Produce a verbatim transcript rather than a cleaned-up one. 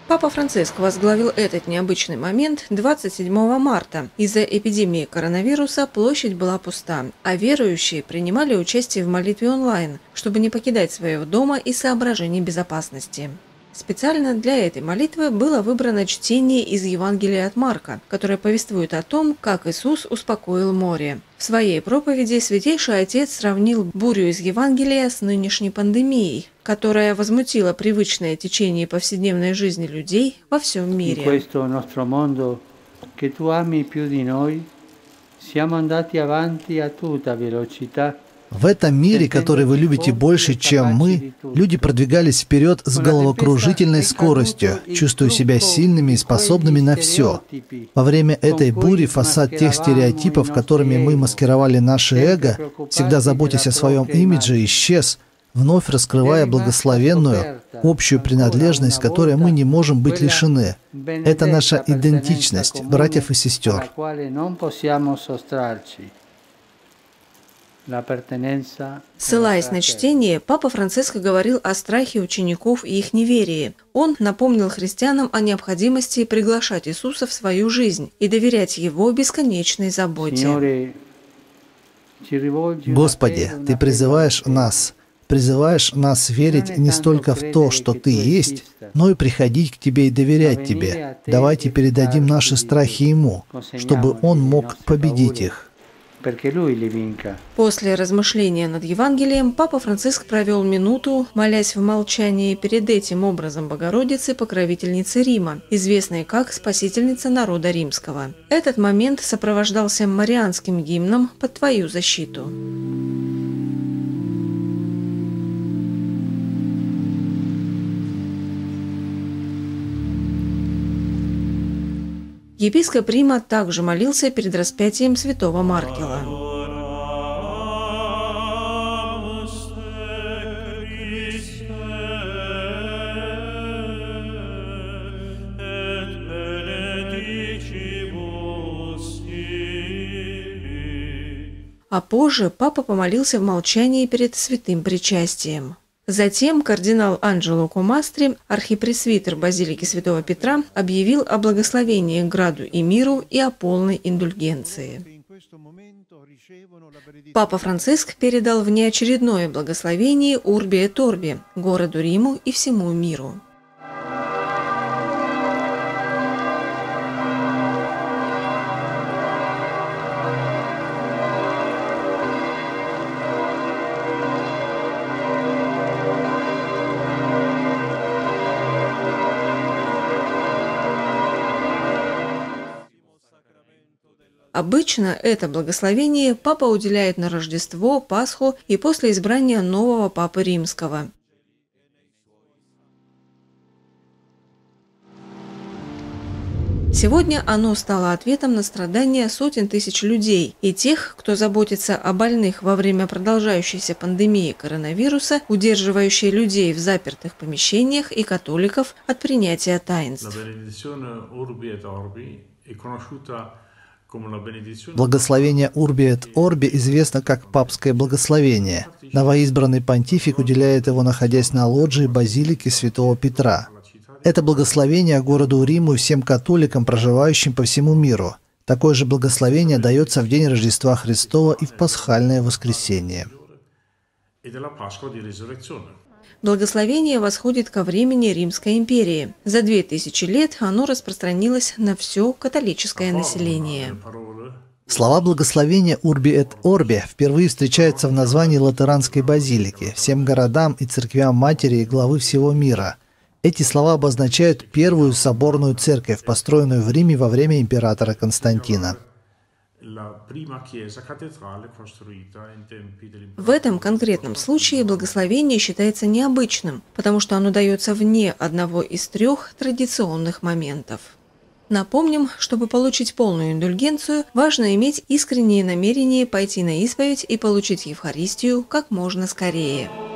Папа Франциск возглавил этот необычный момент двадцать седьмого марта. Из-за эпидемии коронавируса площадь была пуста, а верующие принимали участие в молитве онлайн, чтобы не покидать своего дома из соображений безопасности. Специально для этой молитвы было выбрано чтение из Евангелия от Марка, которое повествует о том, как Иисус успокоил море. В своей проповеди Святейший Отец сравнил бурю из Евангелия с нынешней пандемией, которая возмутила привычное течение повседневной жизни людей во всем мире. В этом мире, который вы любите больше, чем мы, люди продвигались вперед с головокружительной скоростью, чувствуя себя сильными и способными на все. Во время этой бури фасад тех стереотипов, которыми мы маскировали наше эго, всегда заботясь о своем имидже, исчез, вновь раскрывая благословенную, общую принадлежность, которой мы не можем быть лишены. Это наша идентичность, братьев и сестер. Ссылаясь на чтение, Папа Франциск говорил о страхе учеников и их неверии. Он напомнил христианам о необходимости приглашать Иисуса в свою жизнь и доверять Его бесконечной заботе. Господи, Ты призываешь нас, призываешь нас верить не столько в то, что Ты есть, но и приходить к Тебе и доверять Тебе. Давайте передадим наши страхи Ему, чтобы Он мог победить их. После размышления над Евангелием Папа Франциск провел минуту, молясь в молчании перед этим образом Богородицы, покровительницы Рима, известной как Спасительница народа римского. Этот момент сопровождался марианским гимном «Под Твою защиту». Епископ Рима также молился перед распятием святого Маркела. А позже папа помолился в молчании перед святым причастием. Затем кардинал Анджело Комастри, архипресвитер базилики Святого Петра, объявил о благословении граду и миру и о полной индульгенции. Папа Франциск передал внеочередное благословение Урби эт Орби, городу Риму и всему миру. Обычно это благословение папа уделяет на Рождество, Пасху и после избрания нового папы римского. Сегодня оно стало ответом на страдания сотен тысяч людей и тех, кто заботится о больных во время продолжающейся пандемии коронавируса, удерживающей людей в запертых помещениях и католиков от принятия таинств. Благословение Урби эт Орби известно как папское благословение. Новоизбранный понтифик уделяет его, находясь на лоджии базилики Святого Петра. Это благословение городу Риму и всем католикам, проживающим по всему миру. Такое же благословение дается в день Рождества Христова и в пасхальное воскресенье. Благословение восходит ко времени Римской империи. За две тысячи лет оно распространилось на все католическое население. Слова благословения Урби эт Орби впервые встречаются в названии Латеранской базилики, всем городам и церквям матери и главы всего мира. Эти слова обозначают первую соборную церковь, построенную в Риме во время императора Константина. В этом конкретном случае благословение считается необычным, потому что оно дается вне одного из трех традиционных моментов. Напомним, чтобы получить полную индульгенцию, важно иметь искреннее намерение пойти на исповедь и получить Евхаристию как можно скорее.